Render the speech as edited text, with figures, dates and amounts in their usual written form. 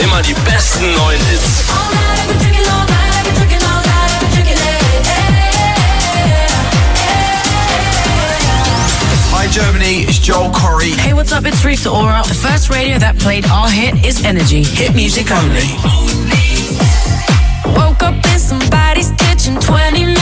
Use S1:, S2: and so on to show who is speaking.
S1: Immer die besten neuen Hits.
S2: Hi Germany, it's Joel Corry.
S3: Hey, what's up? It's RITA ORA. The first radio that played our hit is Energy. Hit music only.
S4: Woke up in somebody's kitchen 20 minutes